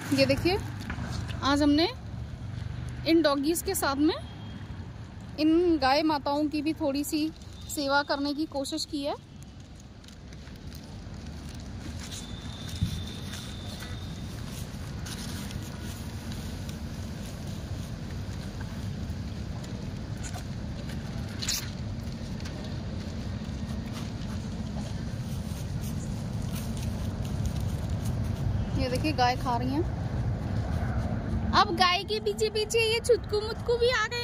ये देखिए, आज हमने इन डॉगीज के साथ में इन गाय माताओं की भी थोड़ी सी सेवा करने की कोशिश की है। ये देखिए गाय खा रही हैं। अब गाय के पीछे पीछे ये छुटकू मुटकू भी आ गए।